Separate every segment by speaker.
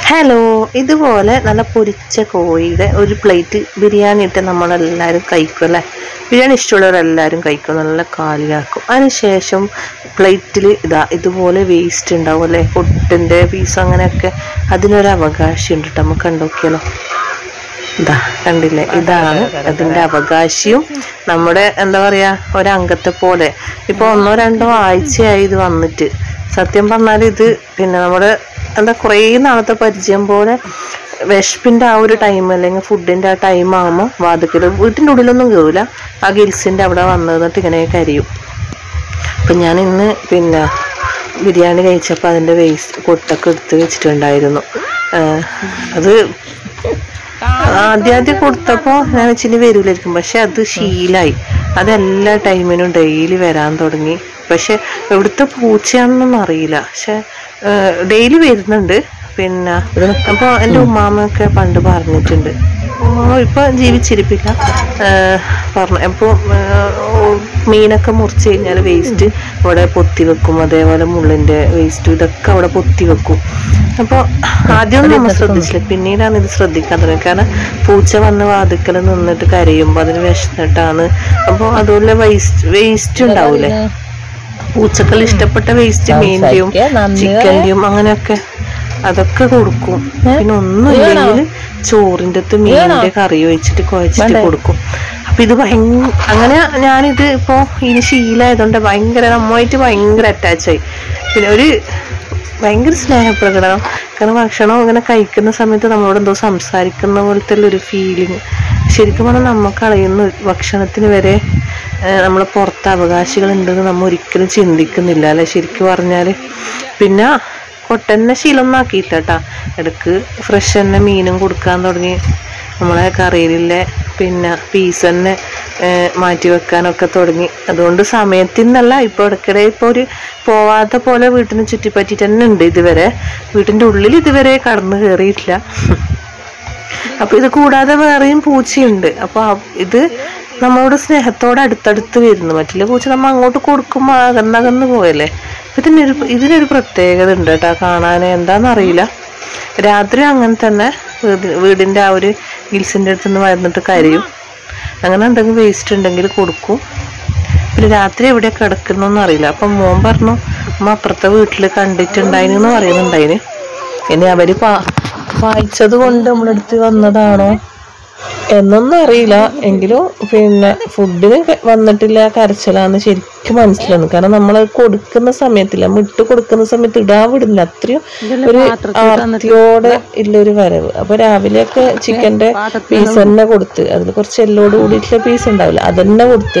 Speaker 1: Hello, ഇതുപോലെ നല്ല പൊരിച്ച കോഴിയുടെ ഒരു പ്ലേറ്റ് ബിരിയാണി ഇട്ട് നമ്മളെല്ലാവരും കഴിക്കും അല്ലേ. ബിരിയാണി ഇഷ്ടമുള്ളവരെല്ലാവരും കഴിക്കും, നല്ല കാലിയാക്കും. അതിനുശേഷം പ്ലേറ്റിൽ ഇതുപോലെ വേസ്റ്റ് ഉണ്ടാവും അല്ലേ, പൊട്ടിൻ്റെ പീസ് അങ്ങനെയൊക്കെ. അതിനൊരു അവകാശം ഉണ്ട് കേട്ടോ, നമുക്ക് കണ്ടോക്കിയാലോ. കണ്ടില്ലേ, ഇതാണ് അതിൻ്റെ അവകാശിയും. നമ്മുടെ എന്താ പറയുക, ഒരംഗത്തെ പോലെ. ഇപ്പോൾ 1-2 ആഴ്ചയായി ഇത് വന്നിട്ട്. സത്യം പറഞ്ഞാൽ ഇത് പിന്നെ നമ്മുടെ എന്താ കുറേ നാളത്തെ പരിചയം പോലെ വിശപ്പിൻ്റെ ആ ഒരു ടൈം അല്ലെങ്കിൽ ഫുഡിൻ്റെ ആ ടൈം ആകുമ്പോൾ വാതിക്കൽ വീട്ടിൻ്റെ ഉള്ളിലൊന്നും കയറില്ല, ആ ഗിൽസിൻ്റെ അവിടെ വന്നിട്ട് ഇങ്ങനെ കരിയും. അപ്പം ഞാൻ ഇന്ന് പിന്നെ ബിരിയാണി കഴിച്ചപ്പോൾ അതിൻ്റെ വേസ്റ്റ് കൊട്ടൊക്കെ എടുത്ത് വെച്ചിട്ടുണ്ടായിരുന്നു. അത് ആദ്യം കൊടുത്തപ്പോൾ ഞാൻ ഇച്ചിരി വരൂലായിരിക്കും, പക്ഷെ അത് ശീലമായി. അതെല്ലാ ടൈമിനും ഡെയിലി വരാൻ തുടങ്ങി. പക്ഷെ എവിടുത്തെ പൂച്ചയാണെന്നൊന്നും അറിയില്ല, പക്ഷെ ഡെയിലി വരുന്നുണ്ട്. പിന്നെ അപ്പോൾ എൻ്റെ ഉമ്മാമ്മയൊക്കെ പണ്ട് പറഞ്ഞിട്ടുണ്ട്, ഉമ്മാമ ഇപ്പം ജീവിച്ചിരിപ്പില്ല, പറഞ്ഞു. അപ്പോൾ മീനൊക്കെ മുറിച്ച് കഴിഞ്ഞാൽ വേസ്റ്റ് അവിടെ പൊത്തി വെക്കും, അതേപോലെ മുള്ളിൻ്റെ വേസ്റ്റ് ഇതൊക്കെ അവിടെ പൊത്തി വെക്കും. അപ്പോൾ ആദ്യമൊന്നും നമ്മൾ ശ്രദ്ധിച്ചില്ല, പിന്നീടാണ് ഇത് ശ്രദ്ധിക്കാൻ തുടങ്ങി. കാരണം പൂച്ച വന്ന് വാതിക്കൽ നിന്നിട്ട് കരയുമ്പോൾ അതിന് വിശന്നിട്ടാണ്. അപ്പോൾ അതുപോലെ വേസ്റ്റ് ഉണ്ടാവൂലേ, പൂച്ചക്കൾ ഇഷ്ടപ്പെട്ട വേസ്റ്റ്, മീനിൻ്റെയും ചിക്കൻ്റെയും അങ്ങനെയൊക്കെ, അതൊക്കെ കൊടുക്കും. പിന്നെ ഒന്നും ഇല്ലെങ്കിൽ ചോറിൻ്റെ അകത്ത് മീനിൻ്റെ കറി വെച്ചിട്ട് കുഴച്ചിട്ട് കൊടുക്കും. അപ്പം ഇത് അങ്ങനെ ഞാനിത് ഇപ്പോൾ ഇനി ശീലമായതുകൊണ്ട് നമ്മളുമായിട്ട് ഭയങ്കര അറ്റാച്ചായി. പിന്നെ ഒരു ഭയങ്കര സ്നേഹപ്രകടനം. കാരണം ഭക്ഷണം ഇങ്ങനെ കഴിക്കുന്ന സമയത്ത് നമ്മളോട് എന്തോ സംസാരിക്കുന്ന പോലത്തെ ഒരു ഫീലിങ്. ശരിക്കും പറഞ്ഞാൽ നമ്മൾ കളയുന്ന ഭക്ഷണത്തിന് വരെ നമ്മൾ പുറത്ത് അവകാശികളുണ്ടെന്ന് നമ്മൾ ഒരിക്കലും ചിന്തിക്കുന്നില്ല അല്ലേ, ശരിക്കും പറഞ്ഞാൽ. പിന്നെ കൊട്ടന്നെ ശീലമൊന്നും ആക്കിയില്ല കേട്ടോ, ഇടയ്ക്ക് ഫ്രഷ് തന്നെ മീനും കൊടുക്കാൻ തുടങ്ങി. നമ്മളെ കറിയിലെ പിന്നെ പീസ് തന്നെ മാറ്റി വെക്കാനൊക്കെ തുടങ്ങി. അതുകൊണ്ട് സമയത്തിന്നല്ല, ഇപ്പോൾ ഇടയ്ക്കിടെ ഇപ്പോൾ ഒരു പോവാത്ത പോലെ വീട്ടിന് ചുറ്റിപ്പറ്റിയിട്ട് തന്നെ ഉണ്ട്. ഇതുവരെ വീട്ടിൻ്റെ ഉള്ളിൽ ഇതുവരെ കടന്നു കയറിയിട്ടില്ല. അപ്പോൾ ഇത് കൂടാതെ വേറെയും പൂച്ചയുണ്ട്. അപ്പോൾ ഇത് നമ്മളോട് സ്നേഹത്തോടെ അടുത്തടുത്ത് വരുന്നു. മറ്റുള്ള പൂച്ച നമ്മൾ അങ്ങോട്ട് കൊടുക്കുമ്പോൾ അകന്നകന്ന് പോയല്ലേ. ഇതിനൊരു പ്രത്യേകത ഉണ്ട് കേട്ടോ കാണാൻ, എന്താണെന്നറിയില്ല. രാത്രി അങ്ങനെ തന്നെ വീടിൻ്റെ ആ ഒരു ഗിൽസിൻ്റെ അടുത്ത് നിന്ന് വരുന്നിട്ട് കരയും. അങ്ങനെ എന്തെങ്കിലും വേസ്റ്റ് ഉണ്ടെങ്കിൽ കൊടുക്കും. പിന്നെ രാത്രി എവിടെ കിടക്കുന്നൊന്നും അറിയില്ല. അപ്പം മോൻ പറഞ്ഞു, അമ്മ അപ്പുറത്തെ വീട്ടിൽ കണ്ടിട്ടുണ്ടായിന്ന് പറയുന്നുണ്ടായിന്. ഇനി അവർ വായിച്ചത് കൊണ്ട് നമ്മളെടുത്ത് വന്നതാണോ എന്നൊന്നും അറിയില്ല. എങ്കിലും പിന്നെ ഫുഡിന് വന്നിട്ടില്ല, കരച്ചിലാന്ന് ശരിക്കും മനസ്സിലാകുന്നു. കാരണം നമ്മൾ കൊടുക്കുന്ന സമയത്തില്ല, ഇട്ട് കൊടുക്കുന്ന സമയത്ത് വിടില്ല, അത്രയും ഒരു ആർത്തിയോടെ ഉള്ളൊരു വരവ്. അപ്പൊ രാവിലെയൊക്കെ ചിക്കൻ്റെ പീസ് തന്നെ കൊടുത്ത്, അതിൽ കുറച്ച് എല്ലോട് കൂടിയിട്ടുള്ള പീസ് ഉണ്ടാവില്ല, അതന്നെ കൊടുത്ത്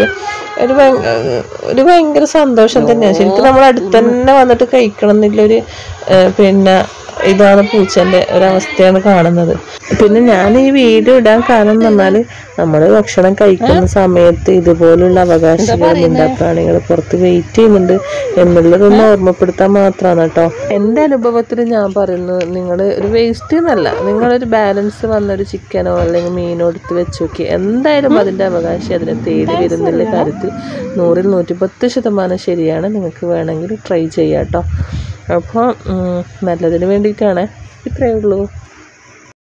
Speaker 1: ഒരു ഭയങ്കര സന്തോഷം തന്നെയാണ്. ശരിക്കും നമ്മൾ അടുത്ത് തന്നെ വന്നിട്ട് കഴിക്കണം എന്നുള്ളൊരു പിന്നെ ഇതാണ് പൂച്ചൻ്റെ ഒരവസ്ഥയാണ് കാണുന്നത്. പിന്നെ ഞാൻ ഈ വീഡിയോ ഇടാൻ കാരണം എന്ന് പറഞ്ഞാൽ നമ്മൾ ഭക്ഷണം കഴിക്കുന്ന സമയത്ത് ഇതുപോലുള്ള അവകാശികൾ മിണ്ടാപ്രാണികൾ പുറത്ത് വെയിറ്റ് ചെയ്യുന്നുണ്ട് എന്നുള്ളതൊന്ന് ഓർമ്മപ്പെടുത്താൻ മാത്രമാണ് കേട്ടോ. എൻ്റെ അനുഭവത്തിൽ ഞാൻ പറയുന്നു, നിങ്ങൾ ഒരു വേസ്റ്റ് എന്നല്ല, നിങ്ങളൊരു ബാലൻസ് വന്നൊരു ചിക്കനോ അല്ലെങ്കിൽ മീനോ എടുത്ത് വെച്ച് നോക്കി, എന്തായാലും അതിൻ്റെ അവകാശം അതിനെ തേടി വരുന്നുള്ള കാര്യത്തിൽ 100-110% ശരിയാണ്. നിങ്ങൾക്ക് വേണമെങ്കിൽ ട്രൈ ചെയ്യാം കേട്ടോ. അപ്പോൾ നല്ലതിന് വേണ്ടിയിട്ടാണ്. ഇത്രയേ ഉള്ളൂ.